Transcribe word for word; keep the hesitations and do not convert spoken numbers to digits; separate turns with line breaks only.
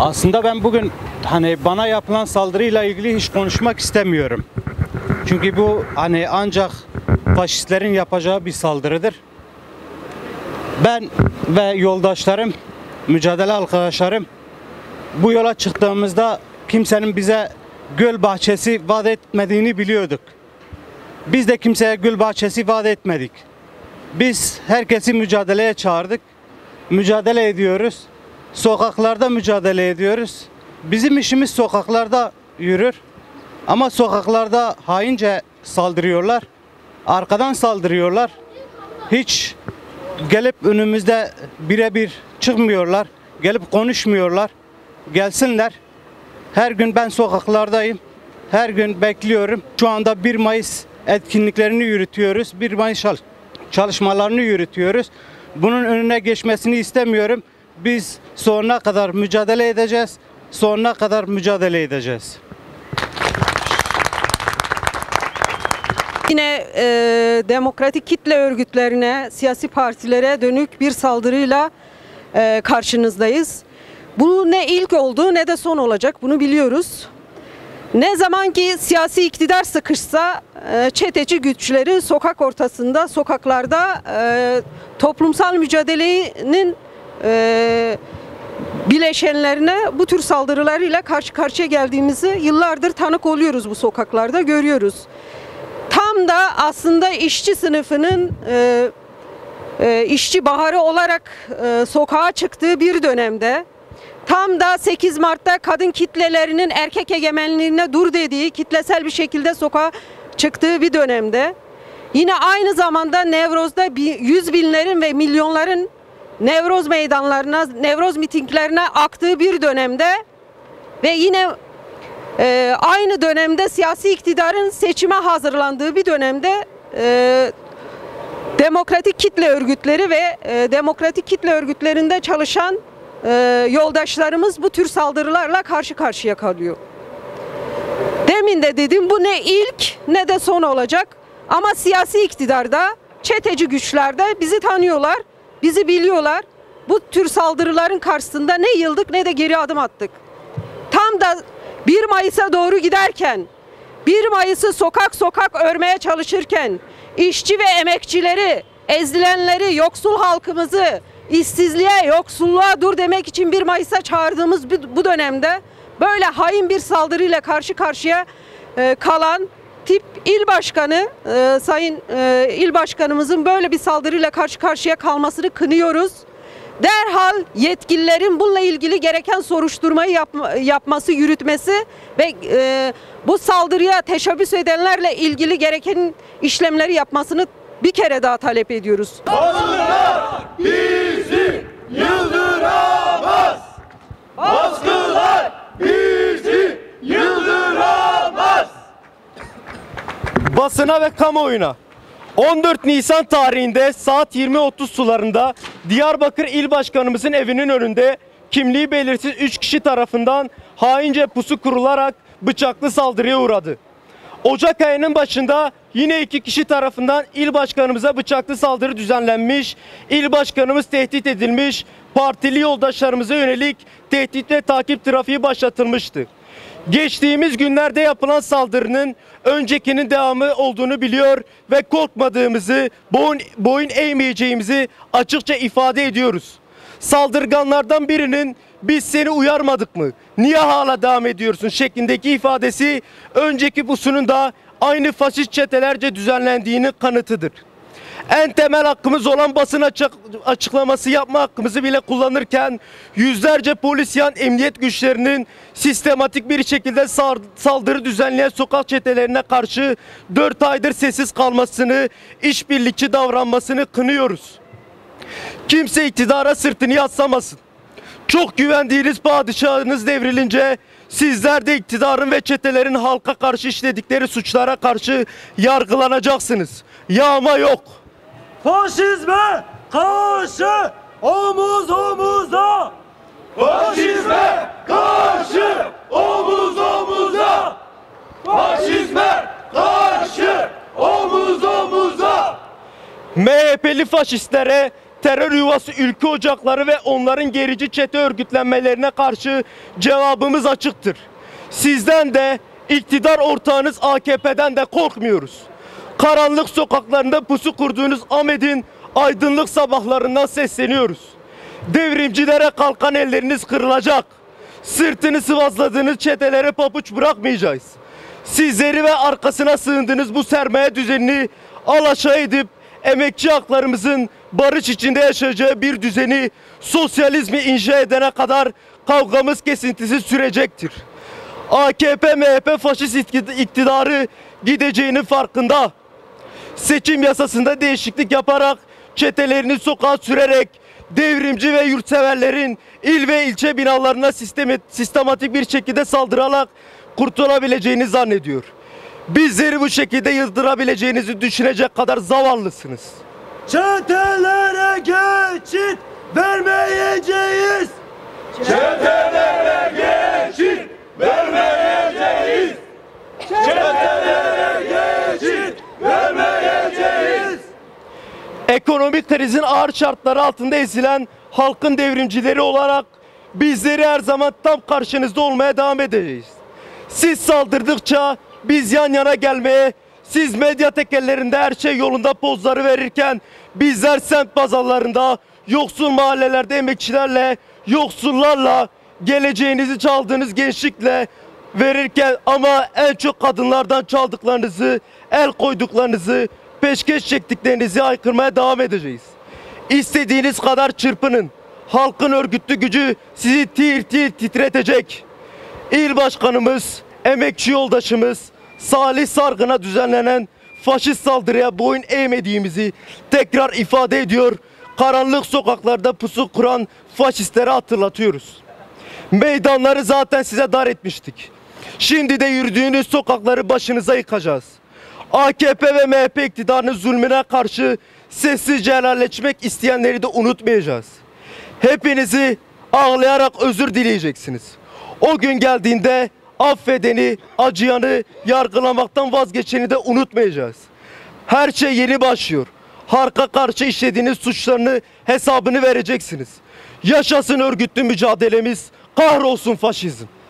Aslında ben bugün hani bana yapılan saldırıyla ilgili hiç konuşmak istemiyorum. Çünkü bu hani ancak faşistlerin yapacağı bir saldırıdır. Ben ve yoldaşlarım, mücadele arkadaşlarım bu yola çıktığımızda kimsenin bize göl bahçesi vaat etmediğini biliyorduk. Biz de kimseye gül bahçesi vaat etmedik. Biz herkesi mücadeleye çağırdık. Mücadele ediyoruz. Sokaklarda mücadele ediyoruz. Bizim işimiz sokaklarda yürür. Ama sokaklarda haince saldırıyorlar. Arkadan saldırıyorlar. Hiç gelip önümüzde birebir çıkmıyorlar. Gelip konuşmuyorlar. Gelsinler. Her gün ben sokaklardayım. Her gün bekliyorum. Şu anda bir Mayıs etkinliklerini yürütüyoruz. bir Mayıs çalışmalarını yürütüyoruz. Bunun önüne geçmesini istemiyorum. Biz sonuna kadar mücadele edeceğiz. Sonuna kadar mücadele edeceğiz.
Yine e, demokratik kitle örgütlerine, siyasi partilere dönük bir saldırıyla e, karşınızdayız. Bu ne ilk oldu ne de son olacak, bunu biliyoruz. Ne zaman ki siyasi iktidar sıkışsa e, çeteci güçleri sokak ortasında, sokaklarda e, toplumsal mücadelenin e, bileşenlerine bu tür saldırılarıyla karşı karşıya geldiğimizi yıllardır tanık oluyoruz, bu sokaklarda görüyoruz. Tam da aslında işçi sınıfının e, e, işçi baharı olarak e, sokağa çıktığı bir dönemde, tam da sekiz Mart'ta kadın kitlelerinin erkek egemenliğine dur dediği, kitlesel bir şekilde sokağa çıktığı bir dönemde, yine aynı zamanda Nevroz'da yüz binlerin ve milyonların Nevroz meydanlarına, Nevroz mitinglerine aktığı bir dönemde ve yine e, aynı dönemde siyasi iktidarın seçime hazırlandığı bir dönemde e, demokratik kitle örgütleri ve e, demokratik kitle örgütlerinde çalışan e, yoldaşlarımız bu tür saldırılarla karşı karşıya kalıyor. Demin de dedim, bu ne ilk ne de son olacak. Ama siyasi iktidarda, çeteci güçlerde bizi tanıyorlar, bizi biliyorlar. Bu tür saldırıların karşısında ne yıldık ne de geri adım attık. Tam da bir Mayıs'a doğru giderken, bir Mayıs'ı sokak sokak örmeye çalışırken, işçi ve emekçileri, ezilenleri, yoksul halkımızı işsizliğe, yoksulluğa dur demek için bir Mayıs'a çağırdığımız bu dönemde böyle hain bir saldırıyla karşı karşıya kalan tip il başkanı, e, sayın e, il başkanımızın böyle bir saldırıyla karşı karşıya kalmasını kınıyoruz. Derhal yetkililerin bununla ilgili gereken soruşturmayı yapma, yapması, yürütmesi ve e, bu saldırıya teşebbüs edenlerle ilgili gereken işlemleri yapmasını bir kere daha talep ediyoruz.
Baskılar bizi yıldıramaz. Baskılar bizi yıldıramaz.
Basına ve kamuoyuna on dört Nisan tarihinde saat yirmi otuz sularında Diyarbakır İl Başkanımızın evinin önünde kimliği belirsiz üç kişi tarafından haince pusu kurularak bıçaklı saldırıya uğradı. Ocak ayının başında yine iki kişi tarafından il başkanımıza bıçaklı saldırı düzenlenmiş, il başkanımız tehdit edilmiş, partili yoldaşlarımıza yönelik tehdit ve takip trafiği başlatılmıştı. Geçtiğimiz günlerde yapılan saldırının öncekinin devamı olduğunu biliyor ve korkmadığımızı, boyun, boyun eğmeyeceğimizi açıkça ifade ediyoruz. Saldırganlardan birinin "biz seni uyarmadık mı, niye hala devam ediyorsun" şeklindeki ifadesi önceki pusunun da aynı faşist çetelerce düzenlendiğini kanıtıdır. En temel hakkımız olan basın açık, açıklaması yapma hakkımızı bile kullanırken yüzlerce polis yan emniyet güçlerinin sistematik bir şekilde saldırı düzenleyen sokak çetelerine karşı dört aydır sessiz kalmasını, işbirlikçi davranmasını kınıyoruz. Kimse iktidara sırtını yaslamasın. Çok güvendiğiniz padişahınız devrilince sizler de iktidarın ve çetelerin halka karşı işledikleri suçlara karşı yargılanacaksınız. Yağma yok.
Faşizme karşı omuz omuza. Faşizme karşı omuz omuza. Faşizme karşı omuz omuza.
M H P'li faşistlere terör yuvası ülke ocakları ve onların gerici çete örgütlenmelerine karşı cevabımız açıktır. Sizden de, iktidar ortağınız A K P'den de korkmuyoruz. Karanlık sokaklarında pusu kurduğunuz Ahmet'in aydınlık sabahlarından sesleniyoruz. Devrimcilere kalkan elleriniz kırılacak. Sırtını sıvazladığınız çetelere pabuç bırakmayacağız. Sizleri ve arkasına sığındığınız bu sermaye düzenini alaşağı edip emekçi haklarımızın barış içinde yaşayacağı bir düzeni, sosyalizmi inşa edene kadar kavgamız kesintisiz sürecektir. A K P M H P faşist iktidarı gideceğinin farkında. Seçim yasasında değişiklik yaparak, çetelerini sokağa sürerek, devrimci ve yurtseverlerin il ve ilçe binalarına sistematik bir şekilde saldırarak kurtulabileceğini zannediyor. Bizleri bu şekilde yıldırabileceğinizi düşünecek kadar zavallısınız.
Çetelere geçit vermeyeceğiz. Çetelere geçit vermeyeceğiz. Çetelere geçit vermeyeceğiz.
Ekonomik krizin ağır şartları altında ezilen halkın devrimcileri olarak bizleri her zaman tam karşınızda olmaya devam edeceğiz. Siz saldırdıkça biz yan yana gelmeye, siz medya tekellerinde her şey yolunda pozları verirken bizler semt pazarlarında, yoksul mahallelerde emekçilerle, yoksullarla, geleceğinizi çaldığınız gençlikle verirken ama en çok kadınlardan çaldıklarınızı, el koyduklarınızı, peşkeş çektiklerinizi haykırmaya devam edeceğiz. İstediğiniz kadar çırpının. Halkın örgütlü gücü sizi tir tir titretecek. İl başkanımız, emekçi yoldaşımız Salih Sargın'a düzenlenen faşist saldırıya boyun eğmediğimizi tekrar ifade ediyor. Karanlık sokaklarda pusu kuran faşistlere hatırlatıyoruz. Meydanları zaten size dar etmiştik. Şimdi de yürüdüğünüz sokakları başınıza yıkacağız. A K P ve M H P iktidarının zulmüne karşı sessizce helalleşmek isteyenleri de unutmayacağız. Hepinizi ağlayarak özür dileyeceksiniz. O gün geldiğinde affedeni, acıyanı, yargılamaktan vazgeçeni de unutmayacağız. Her şey yeni başlıyor. Halka karşı işlediğiniz suçlarını hesabını vereceksiniz. Yaşasın örgütlü mücadelemiz, kahrolsun faşizm.